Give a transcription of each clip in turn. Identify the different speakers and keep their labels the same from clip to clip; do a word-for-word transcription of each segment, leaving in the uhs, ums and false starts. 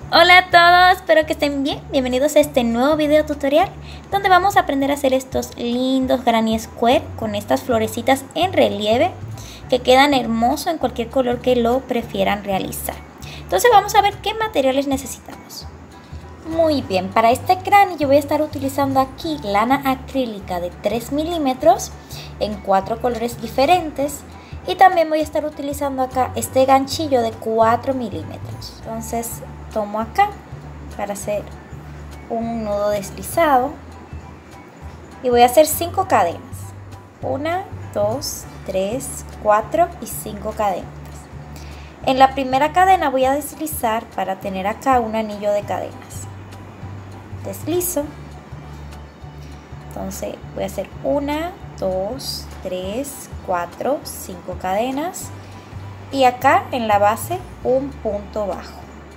Speaker 1: Hola a todos, espero que estén bien. Bienvenidos a este nuevo video tutorial donde vamos a aprender a hacer estos lindos granny square con estas florecitas en relieve que quedan hermosos en cualquier color que lo prefieran realizar. Entonces vamos a ver qué materiales necesitamos. Muy bien, para este granny yo voy a estar utilizando aquí lana acrílica de tres milímetros en cuatro colores diferentes. Y también voy a estar utilizando acá este ganchillo de cuatro milímetros. Entonces tomo acá para hacer un nudo deslizado. Y voy a hacer cinco cadenas. Una, dos, tres, cuatro y cinco cadenas. En la primera cadena voy a deslizar para tener acá un anillo de cadenas. Deslizo. Entonces voy a hacer una, dos, tres, cuatro, cinco cadenas y acá en la base un punto bajo.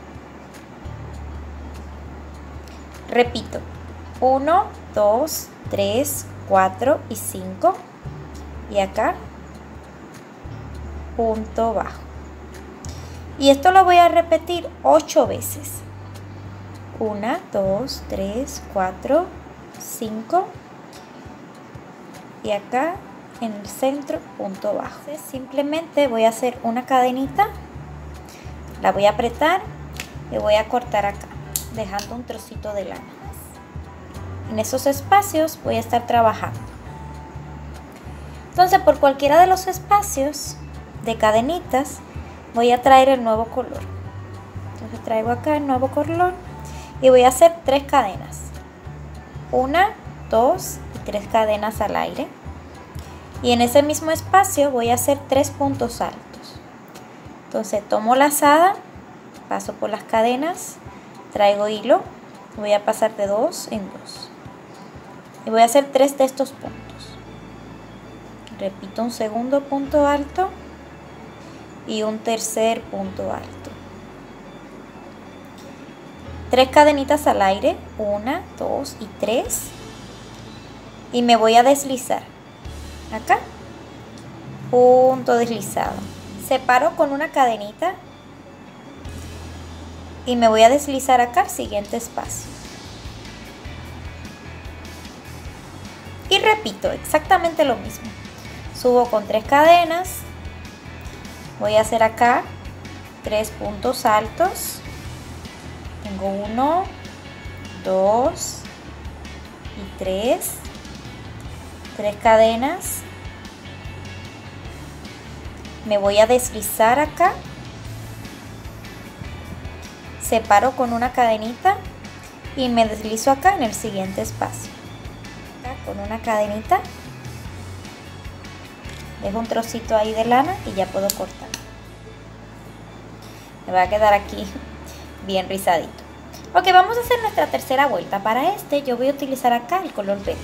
Speaker 1: Repito, uno, dos, tres, cuatro y cinco y acá punto bajo. Y esto lo voy a repetir ocho veces. una, dos, tres, cuatro, cinco y acá en el centro punto bajo. Entonces, simplemente voy a hacer una cadenita, la voy a apretar y voy a cortar acá dejando un trocito de lana. En esos espacios voy a estar trabajando. Entonces por cualquiera de los espacios de cadenitas voy a traer el nuevo color. Entonces traigo acá el nuevo color y voy a hacer tres cadenas, una, dos y tres cadenas al aire. Y en ese mismo espacio voy a hacer tres puntos altos. Entonces tomo lazada, paso por las cadenas, traigo hilo, voy a pasar de dos en dos. Y voy a hacer tres de estos puntos. Repito un segundo punto alto y un tercer punto alto. Tres cadenitas al aire, una, dos y tres. Y me voy a deslizar. Acá, punto deslizado, separo con una cadenita y me voy a deslizar acá al siguiente espacio y repito exactamente lo mismo. Subo con tres cadenas, voy a hacer acá tres puntos altos, tengo uno, dos y tres. Tres cadenas, me voy a deslizar acá, separo con una cadenita y me deslizo acá en el siguiente espacio. Acá con una cadenita, dejo un trocito ahí de lana y ya puedo cortar. Me va a quedar aquí bien rizadito. Ok, vamos a hacer nuestra tercera vuelta. Para este yo voy a utilizar acá el color verde.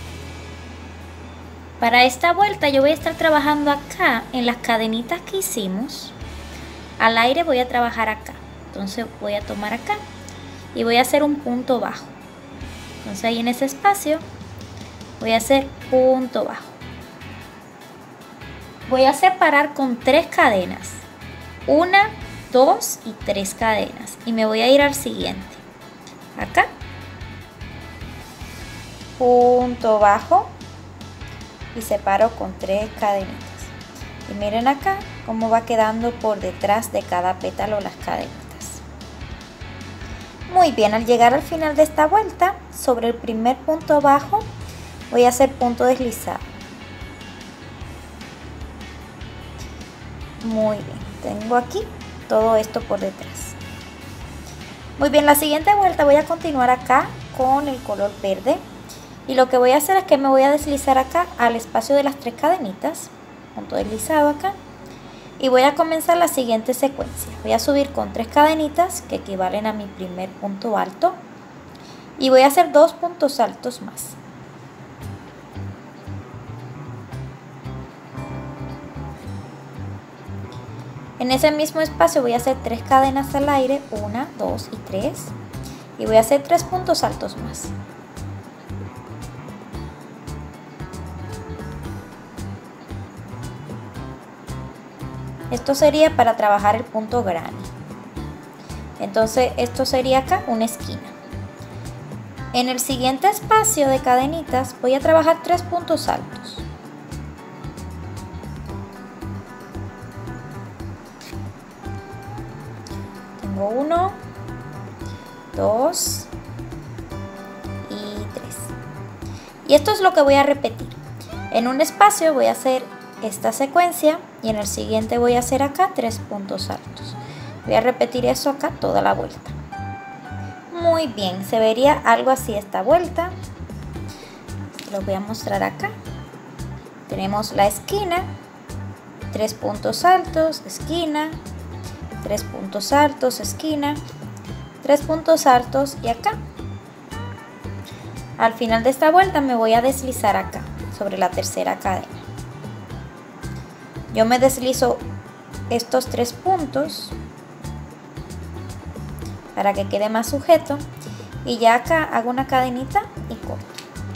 Speaker 1: Para esta vuelta yo voy a estar trabajando acá en las cadenitas que hicimos. Al aire voy a trabajar acá. Entonces voy a tomar acá y voy a hacer un punto bajo. Entonces ahí en ese espacio voy a hacer punto bajo. Voy a separar con tres cadenas. Una, dos y tres cadenas. Y me voy a ir al siguiente. Acá. Punto bajo. Y separo con tres cadenitas y miren acá cómo va quedando por detrás de cada pétalo las cadenitas. Muy bien, al llegar al final de esta vuelta, sobre el primer punto bajo voy a hacer punto deslizado. Muy bien, tengo aquí todo esto por detrás. Muy bien, la siguiente vuelta voy a continuar acá con el color verde. Y lo que voy a hacer es que me voy a deslizar acá al espacio de las tres cadenitas, punto deslizado acá, y voy a comenzar la siguiente secuencia. Voy a subir con tres cadenitas que equivalen a mi primer punto alto y voy a hacer dos puntos altos más. En ese mismo espacio voy a hacer tres cadenas al aire, una, dos y tres, y voy a hacer tres puntos altos más. Esto sería para trabajar el punto granny. Entonces esto sería acá una esquina. En el siguiente espacio de cadenitas voy a trabajar tres puntos altos. Tengo uno, dos y tres. Y esto es lo que voy a repetir. En un espacio voy a hacer esta secuencia y en el siguiente voy a hacer acá tres puntos altos. Voy a repetir eso acá toda la vuelta. Muy bien, se vería algo así esta vuelta. Lo voy a mostrar acá. Tenemos la esquina, tres puntos altos, esquina, tres puntos altos, esquina, tres puntos altos y acá. Al final de esta vuelta me voy a deslizar acá, sobre la tercera cadena. Yo me deslizo estos tres puntos para que quede más sujeto y ya acá hago una cadenita y corto.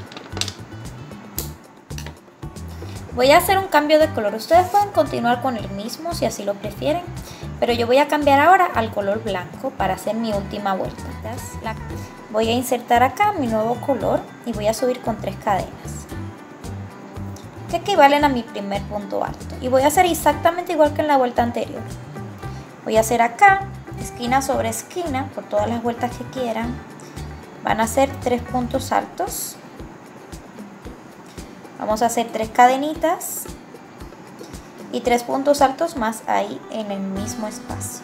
Speaker 1: Voy a hacer un cambio de color. Ustedes pueden continuar con el mismo si así lo prefieren, pero yo voy a cambiar ahora al color blanco para hacer mi última vuelta. Voy a insertar acá mi nuevo color y voy a subir con tres cadenas que equivalen a mi primer punto alto, y voy a hacer exactamente igual que en la vuelta anterior. Voy a hacer acá esquina sobre esquina por todas las vueltas que quieran. Van a ser tres puntos altos. Vamos a hacer tres cadenitas y tres puntos altos más ahí en el mismo espacio.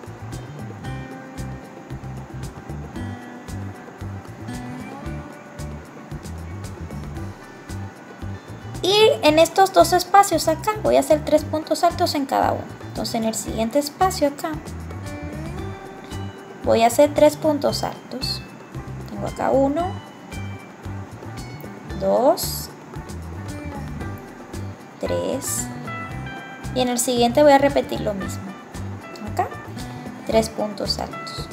Speaker 1: Y en estos dos espacios acá voy a hacer tres puntos altos en cada uno. Entonces en el siguiente espacio acá voy a hacer tres puntos altos. Tengo acá uno, dos, tres. Y en el siguiente voy a repetir lo mismo. Acá, tres puntos altos.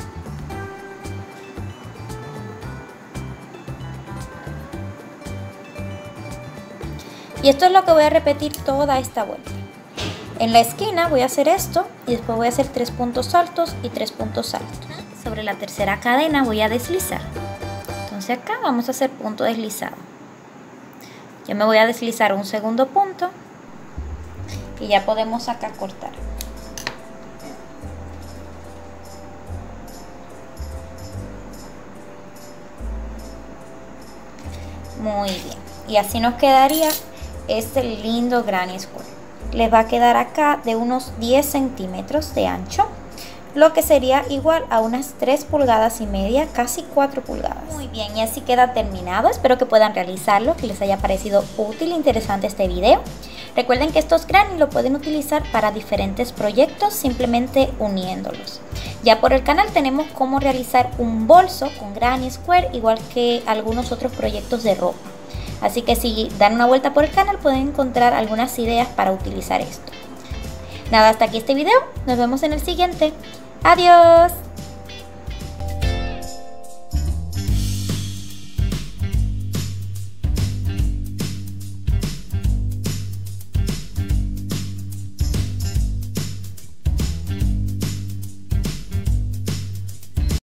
Speaker 1: Y esto es lo que voy a repetir toda esta vuelta. En la esquina voy a hacer esto y después voy a hacer tres puntos altos y tres puntos altos. Sobre la tercera cadena voy a deslizar. Entonces acá vamos a hacer punto deslizado. Yo me voy a deslizar un segundo punto y ya podemos acá cortar. Muy bien. Y así nos quedaría este lindo granny square. Les va a quedar acá de unos diez centímetros de ancho, lo que sería igual a unas tres pulgadas y media, casi cuatro pulgadas. Muy bien, y así queda terminado. Espero que puedan realizarlo, que les haya parecido útil e interesante este video. Recuerden que estos granny lo pueden utilizar para diferentes proyectos simplemente uniéndolos. Ya por el canal tenemos cómo realizar un bolso con granny square, igual que algunos otros proyectos de ropa. Así que si dan una vuelta por el canal pueden encontrar algunas ideas para utilizar esto. Nada, hasta aquí este video. Nos vemos en el siguiente. ¡Adiós!